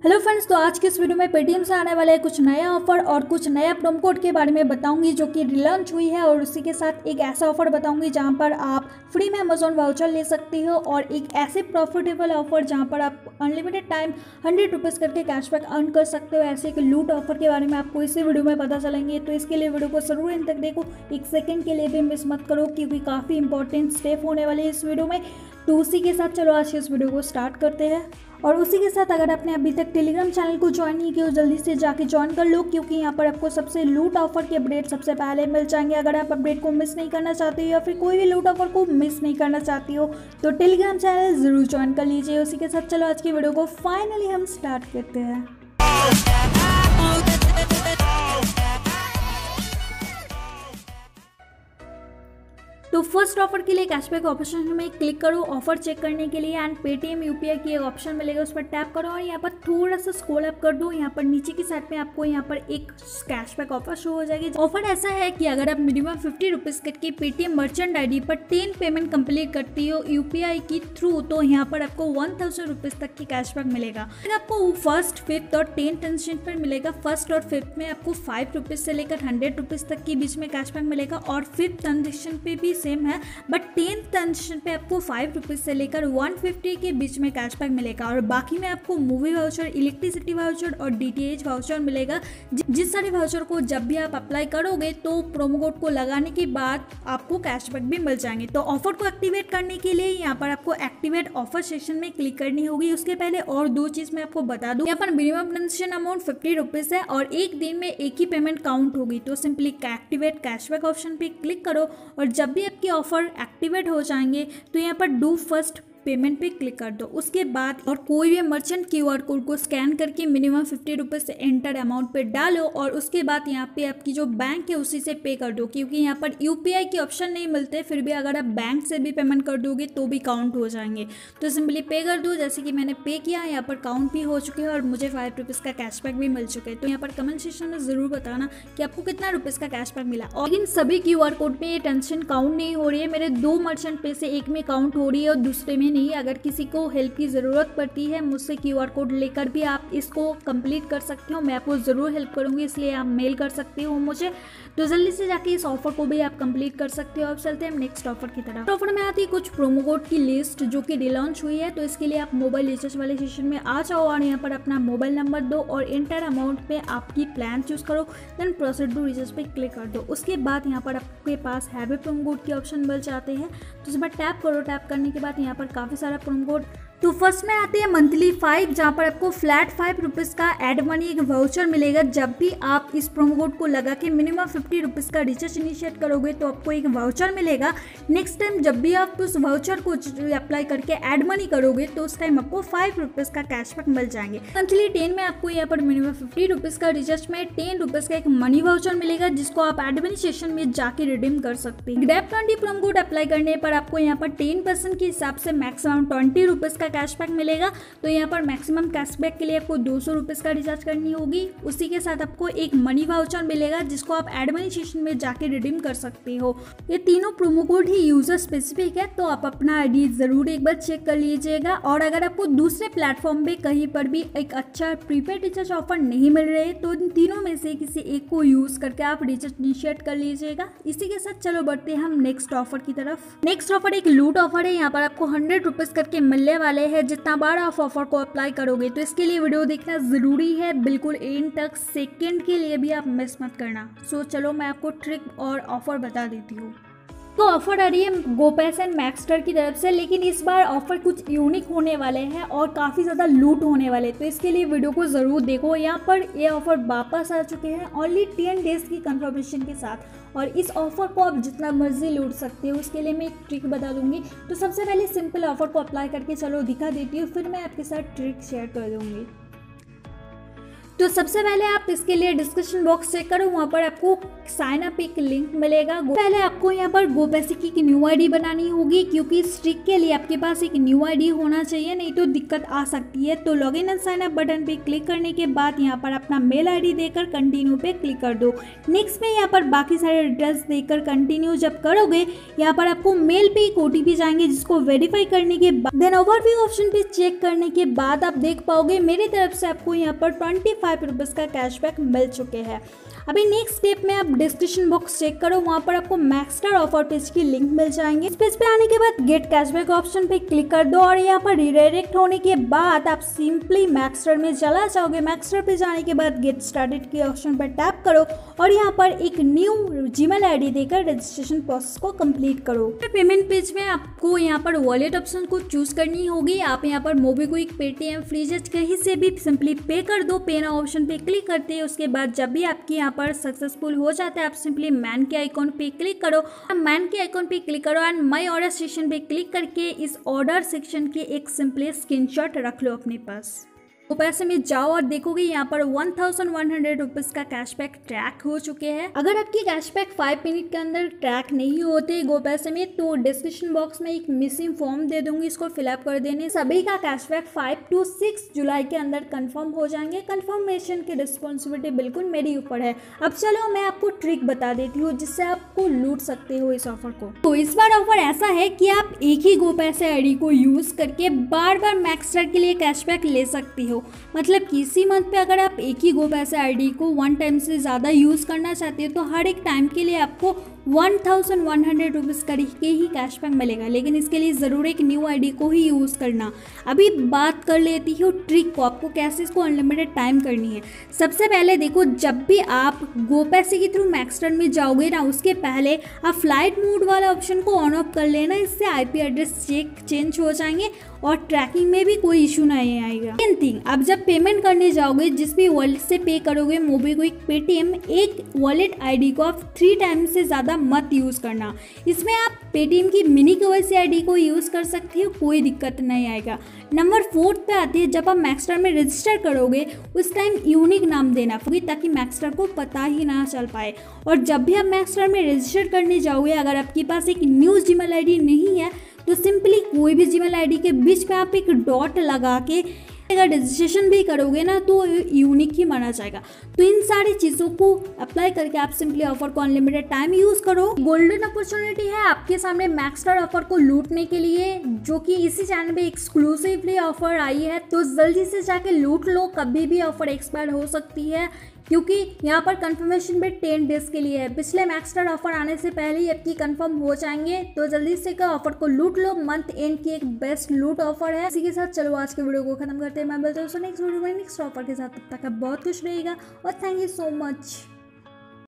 Hello friends, तो आज के इस वीडियो में पेटीएम से आने वाले कुछ नया ऑफर और कुछ नया प्रोमो कोड के बारे में बताऊंगी जो कि रिलॉन्च हुई है। और उसी के साथ एक ऐसा ऑफर बताऊंगी जहां पर आप फ्री में अमेजोन वाउचर ले सकती हो, और एक ऐसे प्रॉफिटेबल ऑफर जहां पर आप अनलिमिटेड टाइम 100 रुपीज़ करके कैशबैक अर्न कर सकते हो। ऐसे एक लूट ऑफर के बारे में आपको इसी वीडियो में पता चलेंगे, तो इसके लिए वीडियो को जरूर इन तक देखो, एक सेकेंड के लिए भी मिस मत करो क्योंकि काफ़ी इंपॉर्टेंट स्टेप होने वाले हैं इस वीडियो में। तो उसी के साथ चलो आज के इस वीडियो को स्टार्ट करते हैं। और उसी के साथ अगर आपने अभी तक टेलीग्राम चैनल को ज्वाइन नहीं किया, जल्दी से जाके ज्वाइन कर लो क्योंकि यहाँ पर आपको सबसे लूट ऑफर के अपडेट सबसे पहले मिल जाएंगे। अगर आप अपडेट को मिस नहीं करना चाहते हो या फिर कोई भी लूट ऑफर को मिस नहीं करना चाहती हो तो टेलीग्राम चैनल ज़रूर ज्वाइन कर लीजिए। उसी के साथ चलो आज की वीडियो को फाइनली हम स्टार्ट करते हैं। तो फर्स्ट ऑफर के लिए कैशबैक ऑप्शन में क्लिक करो ऑफर चेक करने के लिए, एंड पेटीएम यूपीआई की एक ऑप्शन मिलेगा, उस पर टैप करो और यहाँ पर थोड़ा सा स्क्रॉल अप कर दो। यहाँ पर नीचे की साइड में आपको यहाँ पर एक कैशबैक ऑफर शो हो जाएगी। ऑफर ऐसा है कि अगर आप मिनिमम 50 रुपीज़ करके पेटीएम मर्चेंट आईडी पर 10 पेमेंट कंप्लीट करती हो यूपीआई की थ्रू, तो यहाँ पर आपको 1000 रुपीज़ तक की कैशबैक मिलेगा। आपको फर्स्ट, फिफ्थ और 10 ट्रांजेक्शन पर मिलेगा। फर्स्ट और फिफ्थ में आपको 5 रुपीज़ से लेकर 100 रुपीज़ तक के बीच में कैशबैक मिलेगा, और फिफ्थ ट्रांजेक्शन पे भी सेम है, बट 10th ट्रांजेक्शन पे आपको 5 रुपीज़ से लेकर 150 के बीच में कैशबैक मिलेगा। और बाकी में आपको मूवी वाउचर, इलेक्ट्रिसिटी वाउचर और डीटीएच वाउचर मिलेगा। जिस सारे वाउचर को जब भी आप अप्लाई करोगे तो प्रोमो कोड को लगाने के बाद आपको कैशबैक भी मिल जाएंगे। तो ऑफर को एक्टिवेट करने के लिए यहाँ पर आपको एक्टिवेट ऑफर सेक्शन में क्लिक करनी होगी। उसके पहले और दो चीज़ मैं आपको बता दूँ, यहाँ पर मिनिमम ट्रांजेक्शन अमाउंट 50 रुपीज़ है और एक दिन में एक ही पेमेंट काउंट होगी। तो सिंपली एक्टिवेट कैशबैक ऑप्शन पे क्लिक करो, और जब भी आपकी ऑफर एक्टिवेट हो जाएंगे तो यहाँ पर डू फर्स्ट पेमेंट पे क्लिक कर दो। उसके बाद और कोई भी मर्चेंट क्यूआर कोड को स्कैन करके मिनिमम 50 रुपीज़ से एंटर अमाउंट पे डालो, और उसके बाद यहाँ पे आपकी जो बैंक है उसी से पे कर दो, क्योंकि यहाँ पर यूपीआई के ऑप्शन नहीं मिलते। फिर भी अगर आप बैंक से भी पेमेंट कर दोगे तो भी काउंट हो जाएंगे। तो सिंपली पे कर दो, जैसे कि मैंने पे किया, यहाँ पर काउंट भी हो चुके हैं और मुझे 5 रुपीज़ का कैशबैक भी मिल चुके हैं। तो यहाँ पर कमेंट सेक्शन में ज़रूर बताना कि आपको कितना रुपीज़ का कैशबैक मिला। और लेकिन सभी क्यूआर कोड में ये ट्रांजेक्शन काउंट नहीं हो रही है। मेरे 2 मर्चेंट पे से एक में काउंट हो रही है और दूसरे में नहीं। अगर किसी को हेल्प की ज़रूरत पड़ती है मुझसे क्यूआर कोड लेकर भी आप इसको कंप्लीट कर सकते हो, मैं आपको ज़रूर हेल्प करूंगी, इसलिए आप मेल कर सकते हो मुझे। तो जल्दी से जाके इस ऑफर को भी आप कंप्लीट कर सकते हो। अब चलते हैं नेक्स्ट ऑफर की तरफ। ऑफर में आती है कुछ प्रोमो कोड की लिस्ट जो कि रिलॉन्च हुई है। तो इसके लिए आप मोबाइल रिचार्ज वाले सेक्शन में आ जाओ और यहाँ पर अपना मोबाइल नंबर दो और इंटर अमाउंट में आपकी प्लान चूज करो, देन प्रोसीड टू रिचार्ज पे क्लिक कर दो। उसके बाद यहाँ पर आपके पास हैवी प्रोमो कोड के ऑप्शन मिल जाते हैं, तो इस पर टैप करो। टैप करने के बाद यहाँ पर काफ़ी सारा प्रोमो कोड, तो फर्स्ट में आती है मंथली 5, जहाँ पर आपको फ्लैट 5 रुपीज़ का एड मनी एक वाउचर मिलेगा। जब भी आप इस प्रोमो कोड को लगा के मिनिमम 50 रुपीज़ का रिचार्ज इनिशिएट करोगे तो आपको एक वाउचर मिलेगा। नेक्स्ट टाइम जब भी आप उस वाउचर को अप्लाई करके एड मनी करोगे तो उस टाइम आपको 5 रुपीज़ का कैशबैक मिल जाएंगे। मंथली 10 में आपको यहाँ पर मिनिमम 50 रुपीज़ का रिचार्ज में 10 रुपीज़ का एक मनी वाउचर मिलेगा, जिसको आप एड मनी सेक्शन में जाके रिडीम कर सकते हैं। ग्रैब 20 प्रोमो कोड अप्लाई करने पर आपको यहाँ पर 10% के हिसाब से मैक्सिमम 20 रुपीज़ का कैशबैक मिलेगा। तो यहाँ पर मैक्सिमम कैशबैक के लिए आपको 200 रुपीज़ का रिचार्ज करनी होगी। उसी के साथ आपको एक मनी वाउचर मिलेगा जिसको आप एड मनी सेक्शन में जाके रिडीम कर सकते हो। ये तीनों प्रोमो कोड ही यूजर स्पेसिफिक है, तो आप अपना आईडी जरूर एक बार चेक कर लीजिएगा। और अगर आपको दूसरे प्लेटफॉर्म पे कहीं पर भी एक अच्छा प्रीपेड रिचार्ज ऑफर नहीं मिल रहे तो इन तीनों में से किसी एक को यूज करके आप रिचार्ज इनिशिएट कर लीजिएगा। इसी के साथ चलो बढ़ते हैं हम नेक्स्ट ऑफर की तरफ। नेक्स्ट ऑफर एक लूट ऑफर है। यहाँ पर आपको 100 रुपीज़ करके मिलने वाले हैं जितना बार आप ऑफर को अप्लाई करोगे। तो इसके लिए वीडियो देखना जरूरी है, बिल्कुल एंड तक, सेकंड के लिए भी आप मिस मत करना। सो चलो मैं आपको ट्रिक और ऑफर बता देती हूँ। तो ऑफर आ रही है गोपैस एंड मैक्सटर की तरफ से, लेकिन इस बार ऑफर कुछ यूनिक होने वाले हैं और काफ़ी ज़्यादा लूट होने वाले, तो इसके लिए वीडियो को ज़रूर देखो। यहाँ पर ये ऑफर वापस आ चुके हैं ओनली 10 डेज़ की कंफर्मेशन के साथ, और इस ऑफर को आप जितना मर्जी लूट सकते हो। उसके लिए मैं एक ट्रिक बता दूंगी। तो सबसे पहले सिंपल ऑफर को अप्लाई करके चलो दिखा देती हूँ, फिर मैं आपके साथ ट्रिक शेयर कर दूँगी। तो सबसे पहले आप इसके लिए डिस्क्रिप्शन बॉक्स चेक करो, वहाँ पर आपको साइन अप एक लिंक मिलेगा। पहले आपको यहाँ पर गो पैसे की एक न्यू आईडी बनानी होगी, क्योंकि इस ट्रिक के लिए आपके पास एक न्यू आईडी होना चाहिए, नहीं तो दिक्कत आ सकती है। तो login and sign up button पे क्लिक करने के बाद यहाँ पर अपना मेल आईडी देकर कंटिन्यू पे क्लिक कर दो। नेक्स्ट में यहाँ पर बाकी सारे डिटेल्स देकर कंटिन्यू जब करोगे, यहाँ पर आपको मेल पे एक OTP जाएंगे, जिसको वेरीफाई करने के बाद देन ओवरव्यू ऑप्शन पे चेक करने के बाद आप देख पाओगे मेरी तरफ से आपको यहाँ पर 25 रुपीज़ का कैशबैक मिल चुके हैं। अभी नेक्स्ट स्टेप में आप डिस्क्रिप्शन बॉक्स चेक करो, वहाँ पर आपको मैक्सस्टार ऑफर पेज की लिंक मिल जाएंगे। इस पेज पे आने के बाद गेट कैशबैक ऑप्शन पे क्लिक कर दो और यहाँ पर रिडायरेक्ट होने के बाद आप सिंपली मैक्सस्टार में चला जाओगे। मैक्सस्टार पे जाने के बाद गेट स्टार्टेड के ऑप्शन पर टैप करो और यहाँ पर एक न्यू जीमेल आईडी देकर रजिस्ट्रेशन प्रोसेस को कंप्लीट करो। पेमेंट पेज में आपको यहाँ पर वॉलेट ऑप्शन को चूज करनी होगी। आप यहाँ पर मोबीक्विक, पेटीएम, फ्रीचार्ज कहीं से भी सिंपली पे कर दो। पे नाउ ऑप्शन पे क्लिक करते हैं, उसके बाद जब भी आपकी यहाँ पर सक्सेसफुल हो जाता है आप सिंपली मैन के आइकॉन पे क्लिक करो। मैन के आइकॉन पे क्लिक करो एंड माय ऑर्डर सेक्शन पे क्लिक करके इस ऑर्डर सेक्शन के एक सिंपली स्क्रीनशॉट रख लो अपने पास। तो पैसे में जाओ और देखोगे यहाँ पर 1100 रुपीज़ का कैशबैक ट्रैक हो चुके हैं। अगर आपकी कैशबैक 5 मिनट के अंदर ट्रैक नहीं होते गो पैसे में, तो डिस्क्रिप्शन बॉक्स में एक मिसिंग फॉर्म दे दूंगी, इसको फिलअप कर देने सभी का कैशबैक 5 to 6 जुलाई के अंदर कंफर्म हो जाएंगे। कंफर्मेशन की रिस्पॉन्सिबिलिटी बिल्कुल मेरी ऊपर है। अब चलो मैं आपको ट्रिक बता देती हूँ जिससे आपको लूट सकते हो इस ऑफर को। तो इस बार ऑफर ऐसा है कि आप एक ही गो पैसे आईडी को यूज करके बार बार मैक्सस्टार के लिए कैशबैक ले सकती हो। मतलब किसी मंथ पे अगर आप एक ही गो पैसे आईडी को 1 टाइम से ज़्यादा यूज़ करना चाहते हो तो हर एक टाइम के लिए आपको 1100 रुपीज़ करके ही कैशबैक मिलेगा, लेकिन इसके लिए ज़रूर एक न्यू आईडी को ही यूज़ करना। अभी बात कर लेती हूँ ट्रिक को, आपको कैसे इसको अनलिमिटेड टाइम करनी है। सबसे पहले देखो, जब भी आप गो पैसे के थ्रू मैक्सस्टार में जाओगे ना, उसके पहले आप फ्लाइट मोड वाला ऑप्शन को ऑन ऑफ कर लेना। इससे IP एड्रेस चेंज हो जाएंगे और ट्रैकिंग में भी कोई इशू नहीं आएगा। सेकंड थिंग, आप जब पेमेंट करने जाओगे, जिस भी वॉलेट से पे करोगे, मोबीक्विक, पेटीएम, एक वॉलेट आईडी को आप 3 टाइम से ज़्यादा मत यूज़ करना। इसमें आप पेटीएम की मिनी KYC आईडी को यूज़ कर सकते हो, कोई दिक्कत नहीं आएगा। नंबर 4 पे आती है, जब आप मैक्सस्टार में रजिस्टर करोगे उस टाइम यूनिक नाम देना ताकि मैक्सस्टार को पता ही ना चल पाए। और जब भी आप मैक्सस्टार में रजिस्टर करने जाओगे, अगर आपके पास एक न्यू जीमेल आईडी नहीं है तो सिंपली कोई भी जीमेल आईडी के बीच में आप एक डॉट लगा के अगर रजिस्ट्रेशन भी करोगे ना तो यूनिक ही माना जाएगा। तो इन सारी चीज़ों को अप्लाई करके आप सिंपली ऑफर को अनलिमिटेड टाइम यूज़ करो। गोल्डन अपॉर्चुनिटी है आपके सामने मैक्सस्टार ऑफर को लूटने के लिए, जो कि इसी चैनल पे एक्सक्लूसिवली ऑफर आई है। तो जल्दी से जाके लूट लो, कभी भी ऑफर एक्सपायर हो सकती है, क्योंकि यहाँ पर कंफर्मेशन भी 10 डेज के लिए है। पिछले मैक्सस्टार ऑफर आने से पहले ही आपकी कंफर्म हो जाएंगे। तो जल्दी से का ऑफर को लूट लो, मंथ एंड की एक बेस्ट लूट ऑफर है। इसी के साथ चलो आज के वीडियो को खत्म करते हैं। मैं बोलता हूँ नेक्स्ट वीडियो में नेक्स्ट ऑफर के साथ, तब तक आप बहुत खुश रहिएगा और थैंक यू सो मच।